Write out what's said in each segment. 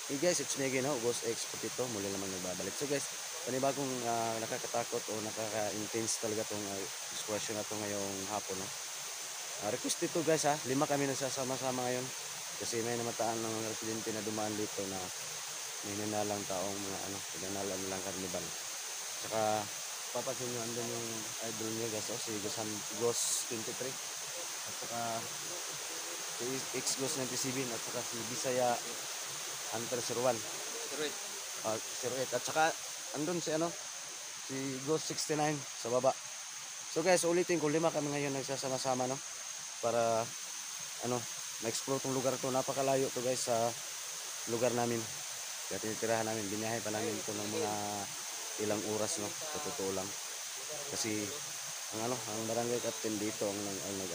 Hey guys, it's me again, Boss X Potito. Muli naman nagbabalik. So guys, panibagong nakakatakot o nakaka-intense talaga itong excursion na ito ngayong hapon. No? Request dito guys ha, 5 kami nagsasama-sama ngayon. Kasi may namataan ng residente na dumaan dito na may nanalang taong mga pinanalan nilang karnibal. Tsaka papansin nyo, andun yung idol niya guys, si Ghost 23. At saka si X-Ghost 97 at saka si Bisaya Hunter 01. 08. At saka andun si Ghost 69 sa baba. So guys, ulitin ko, 5 kami ngayon nagsasama-sama no para ma-explore tong lugar to. Napakalayo to guys sa lugar namin. Kaya tinitirahan namin, binahay pa namin to ng mga ilang oras no, sa totoo lang. Kasi ang barangay captain dito ang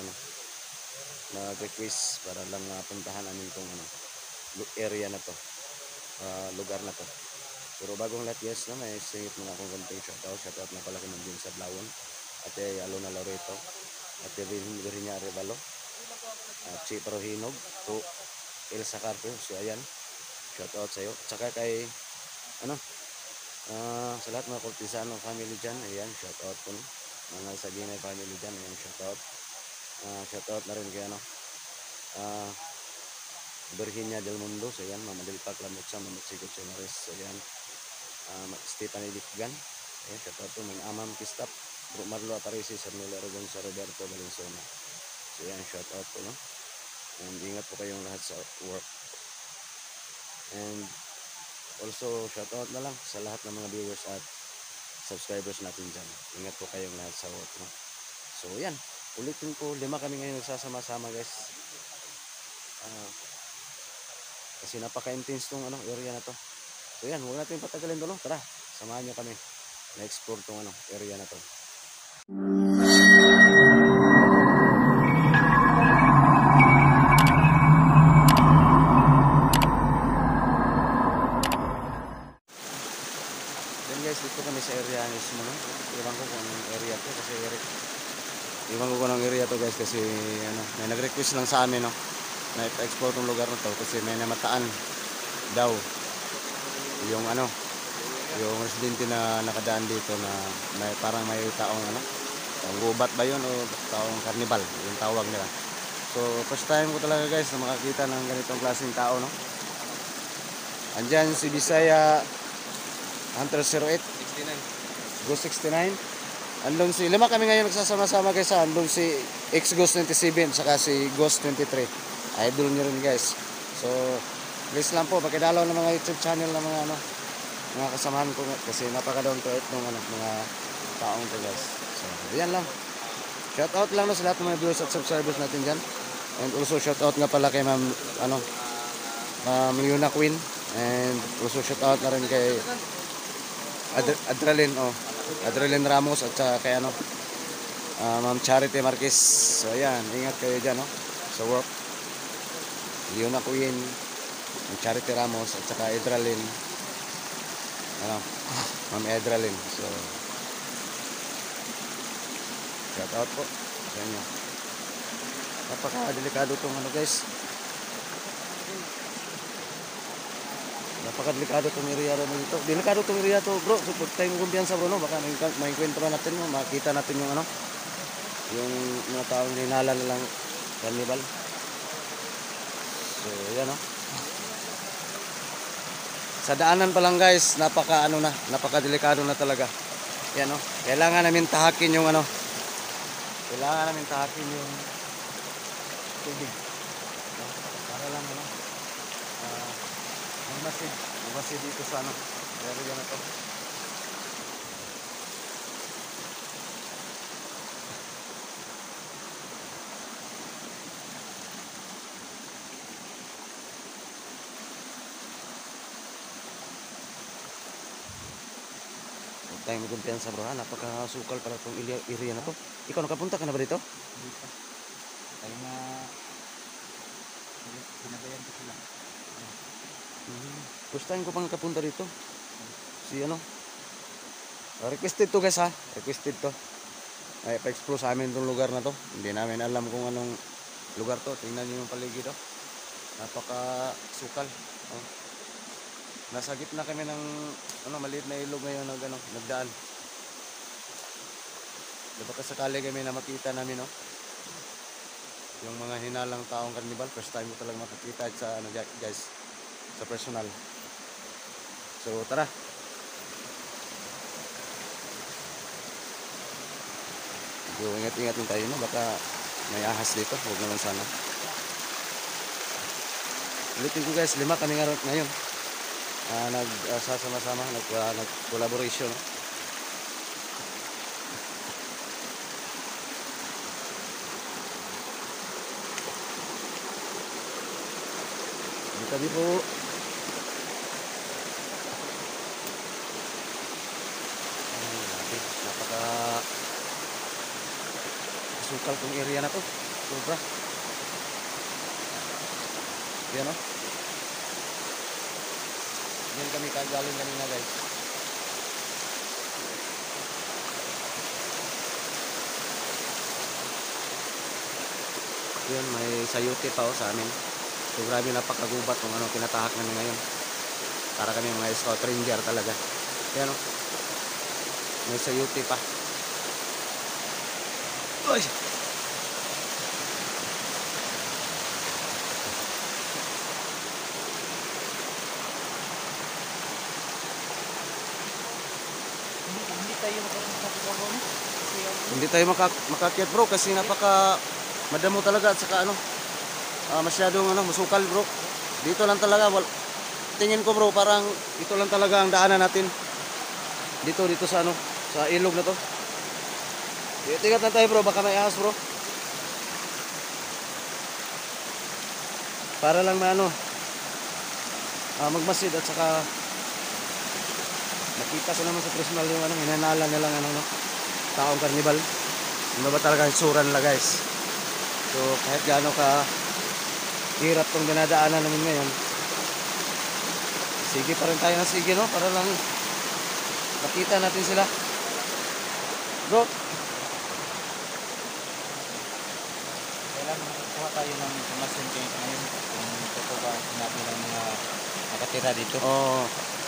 nag-request para lang mapuntahan namin tong area na to, lugar na to. Pero bagong lahat guys, no, may singit muna akong konting shoutout na pala kay Mandin sa Blawon, Ate Alona Loreto, Ate Virginia Arevalo, Chi Parohinog, po Elsa Carpio, so ayan, shoutout sa iyo. Tsaka kay sa lahat mga Cortesano family dyan, ayan, shoutout po no. Mga Saginay family dyan, ayan, shoutout. Shoutout na rin kay Virginia del Mundo, so ayan, Mama Delpa Clamotsa, Mama Sigot Senares, so ayan, Stephanie Dikgan, ayan, shoutout po, mga Amam Kistap, Bro Marlo Aparisi, Sarnilo Aragon, sa Roberto Valenzuela, so ayan, shoutout po no. And ingat po kayong lahat sa work. And also shoutout na lang sa lahat ng mga viewers at subscribers natin dyan. Ingat po kayong lahat sa work no. So yan, ulitin ko, 5 kami ngayon nagsasama-sama guys. Kasi napaka-intense tong area na to. So yan, huwag natin patagalin doon. Tara, samahan nyo kami na explore tong area na to. Then guys, dito kami sa area mismo no. Iwan ko kung anong area to kasi area to guys kasi may nag-request lang sa amin no na i-explore tong lugar na to kasi may namataan daw yung yung residente na nakadaan dito na parang may taong gubat ba yun o taong karnibal yung tawag nila. So first time ko talaga guys na makakita ng ganitong klaseng tao no. Andyan si Bisaya Hunter 08 Ghost 69. Andun 5 kami ngayon nagsasama-sama guys. Andun si X-Ghost 27 saka si Ghost 23. Idol nyo rin guys. So please lang po pakidalaw ng mga YouTube channel ng mga kasamahan ko kasi napaka-down to earth ng mga taong to guys. So yan lang. Shout out lang no sa lahat ng mga viewers at subscribers natin dyan. And also shout out nga pala kay Ma'am Yuna Queen. And also shout out na rin kay Adrenaline Ramos at saka kay Ma'am Charity Marquez. So ayan, ingat kayo dyan no sa work. Yuna Queen, Charity Ramos at saka Adrenaline Ma'am Adrenaline. So shout out po sa inyo. Napaka-delikado tong guys. Napaka-delikado itong area rin dito. Delikado itong area to bro. So pag tayong kumpiyansa bro no, baka may kwento natin mo, makita natin yung yung mga taong hinala nilang carnival. So yan no. Sa daanan pa lang guys, napaka-delikado na talaga. Yan no. Kailangan namin tahakin yung tubig. No? Para lang Masid dito sa area na to. Huwag tayong magkumpiyansa bro ha, napakasukal para itong area na to. Ikaw nakapunta ka na ba dito? Dito. Kaya nga pinabayan ko sila. First time ko pang nakapunta dito. Si requested to guys ha. Requested to. Ay pa-explore sa amin itong lugar na to. Hindi namin alam kung anong lugar to. Tingnan niyo yung paligid to. Napaka sukal. Oh. Nasa gitna kami ng maliit na ilog ngayon nagdaan. Di ba kasakali kami na makita namin, no? Yung mga hinalang taong karnibal, first time ko talaga makakita sa guys, sa personal. So tara. So ingat-ingat din tayo, no? Baka may ahas dito, huwag naman sana. Ulitin ko guys, 5 kami ngayon. Nagsasama-sama, nag-collaboration. Kami po. Napaka sukal kong area na to. Sobra. Yan, no? Yan kami kagaling kanina guys. Yan, may sayuti pa sa amin. So grabe, napakagubat kung kinatahak namin ngayon. Para kami mga scout ranger talaga. Yan, no? May sayuti pa. Uy! Hindi tayo makakyat bro kasi napaka madamo talaga at saka masyadong masukal bro. Dito lang talaga tingin ko bro, parang ito lang talaga ang daanan natin. Dito sa sa ilog na to. Tingnan na tayo bro, baka may ahas bro. Para lang magmasid at saka nakita ko naman sa personal yung hinanala nilang taong karnibal. Ano ba talaga ang itsura nila guys. So kahit gaano ka hirap tong dinadaanan namin ngayon, sige pa rin tayo na sige, no? Para lang makita natin sila bro. Kailangan makakuha tayo ng information ngayon kung totoo ba ang sinabi ng mga nakatira dito. Oo.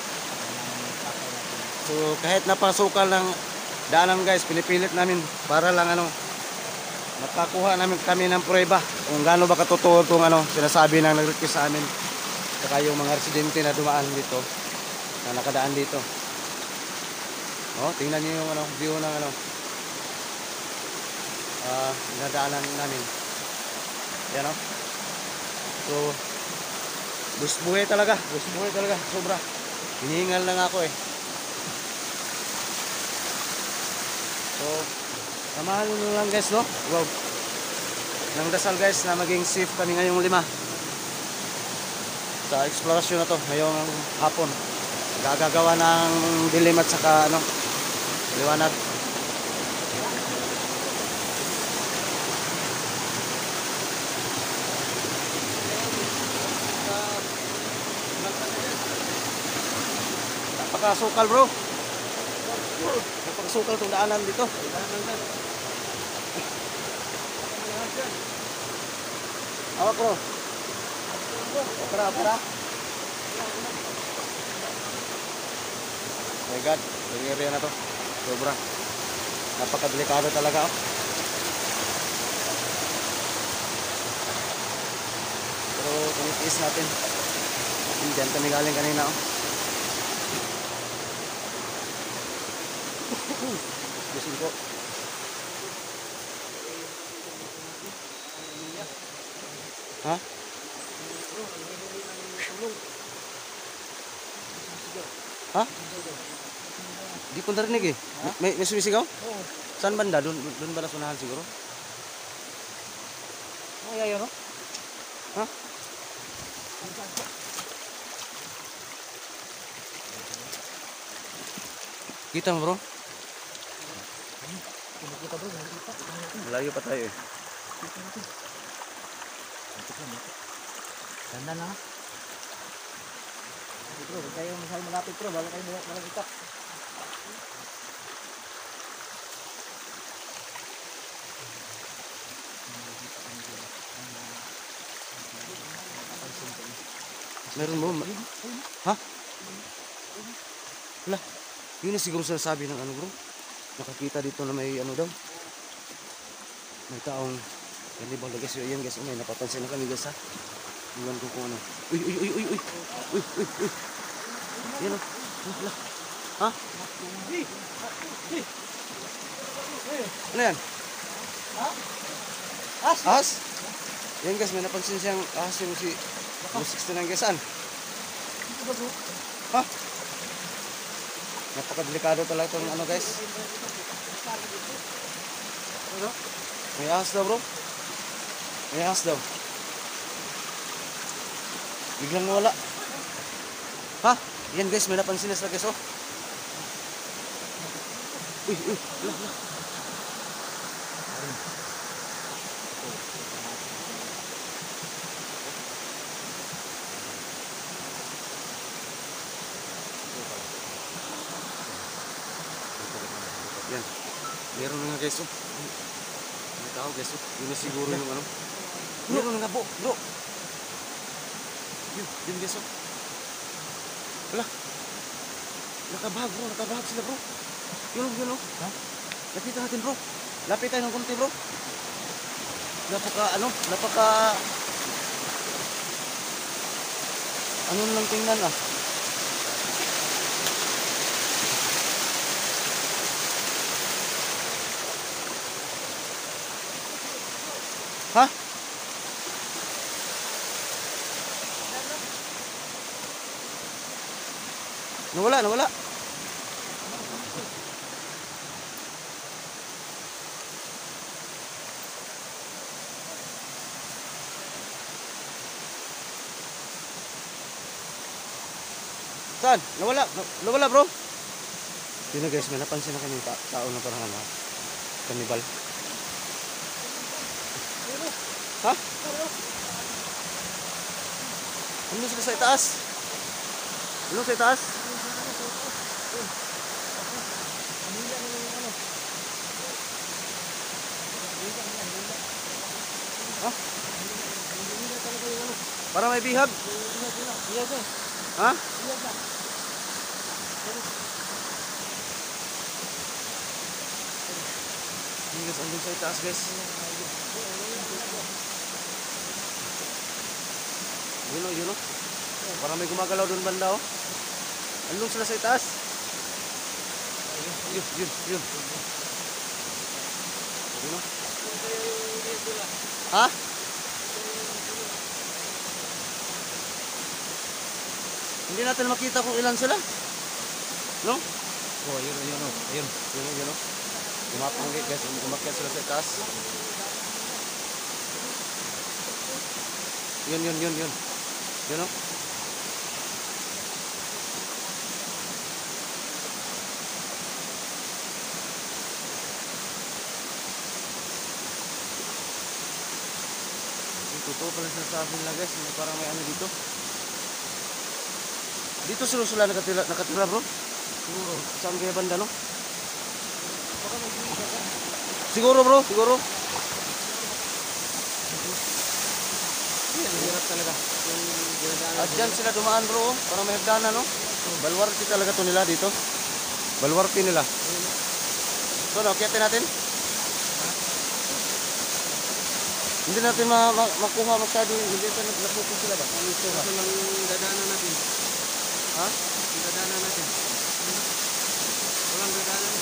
So kahit napasukal ng daanan guys, pinipilit namin para lang makakuha namin kami ng prueba kung gaano ba katotoo itong sinasabi ng nag-request sa amin. Saka yung mga residente na dumaan dito, na nakadaan dito. Oh, tingnan niyo yung view ng dinadaanan namin. Yan, no? So busbuhay talaga sobra. Hinihingal lang ako eh. So samahan nyo lang guys, no? Wow. Nang dasal guys na maging safe kami ngayong 5 sa eksplorasyon na to ngayong hapon. Gagagawa ng dilim at saka liwanag. Napakasukal bro. Napakasukal itong daanan dito. Awak bro. Opera. Oh my god, yung area na to sobra napakadelikado talaga, oh. Pero tinitiis natin. Diyan kami galing kanina, oh. Gusin ko. Ha? Ha? Di ko narinig eh. May sumisigaw? Oo. Saan banda? Doon ba nasunahan siguro? Oh, yayo, no? Ha? Kita mo bro? Kita bro, nakikita. Malayo pa tayo eh. Ganda na. Bro, huwag tayo masyadong malapit bro, bala kayo malagita. Meron mo? Ha? Wala. Yun na siguro sinasabi ng ano bro. Nakakita dito na may ano daw. May taong kanibal na guys. Yan guys. May napapansin na kami guys ha. Iwan ko kung ano. Uy, uy, uy, uy, uy. Uy, uy, uy. Yan o. Wala. Ha? Ano yan? Ahas? Yan guys, may napansin siyang ahas yung si 69 guys. Saan? Ha? Napakadelikado talaga itong ano guys. May ahas daw bro. May ahas daw. Biglang wala. Ha? Yan guys, may napansin na sila guys oh. Uy, uy, wala, wala. Yan. Meron na nga guys oh. May tao guys oh. Yun na siguro yung ano. Meron na nga bro. Yun guys oh. Wala. Nakabahag bro. Nakabahag sila bro. Yun oh. Ha? Lapitan natin bro. Lapit tayo ng konti bro. Napaka ano lang tingnan ah. Ha? Nawala. Saan? Nawala bro. Yun na guys, may napansin na kami tao na parang ano, kanibal. Ha? Ano sila sa itaas? Ano sa itaas? Ha? Para may bihag? Ha? Hindi guys, andun sa itaas guys. Yun o. Parang may gumagalaw doon banda o. Andun sila sa itaas. Yun. Yun o. Ha? Hindi natin makita kung ilan sila. No? Oh, yun o. Yun o. Gumapanggi guys. Umakyat sila sa itaas. Yun. Yun o. Totoo pala sinasabi nila guys. Parang may ano dito. Dito sila nakatira bro. Siguro. Saan kaya banda no? Siguro bro. Hirap talaga. At dyan sila dumaan bro. Parang may hagdanan no. Balwarte talaga to nila dito. Balwarte nila. So nakiyatin natin. Hindi natin makuha masyado. Hindi natin napupo sila ba? Ito lang dadaanan natin. Ha? Dadaanan natin. Walang dadaanan.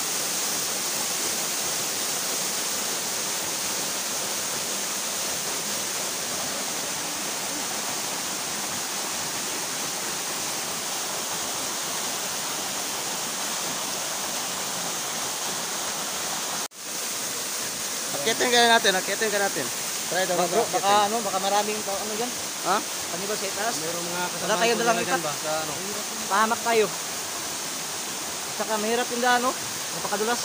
Akitin ka natin. Try daw bro, baka maraming ano diyan. Ha? Kanibal sa itaas. Mayroong mga kasama tayo na lang diyan ba sa ano. Pahamak tayo. Saka mahirap yung daan no. Napakadulas.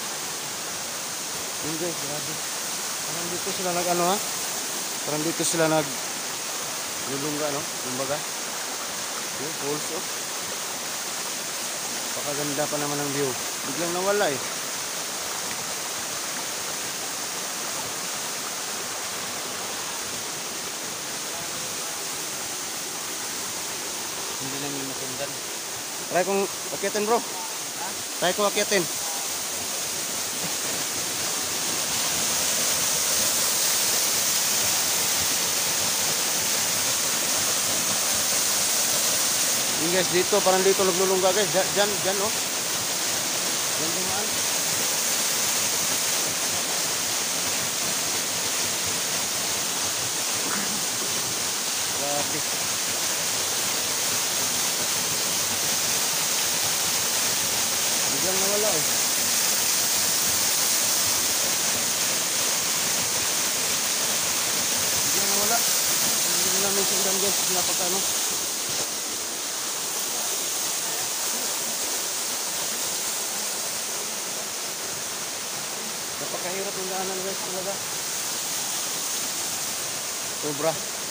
Hindi, grabe. Parang dito sila nag-ano ha? Parang dito sila lulungga no? Kumbaga. Yung falls oh. Pakaganda pa naman ang view. Biglang nawala eh. Hindi namin masundan. Try kong akyatin bro. Try ko akyatin. Yun guys, dito, parang dito naglulungga guys. Dyan oh. Dyan dumaan. Grabe. Biglang nawala eh. Biglang nawala. Hindi namin sigurang guys, napakano. Napakahirap yung daanan guys talaga. Sobra.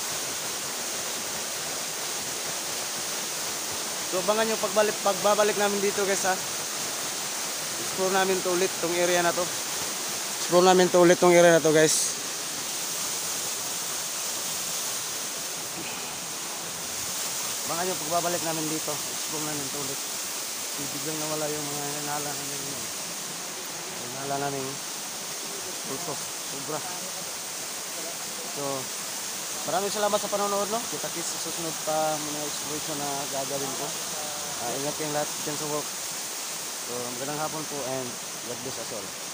So abangan nyo pagbabalik namin dito guys ha. Explore namin to ulit tong area na to. Explore namin to ulit tong area na to guys. Abangan nyo pagbabalik namin dito. Explore namin to ulit. Biglang nawala yung mga hinala namin. Hinala namin. Ito. Sobra. So maraming salamat sa panonood no. Kita-kits sa susunod pa mga exploration na gagawin ko. Ingat kayong lahat dyan sa work. So magandang hapon po and God bless us all.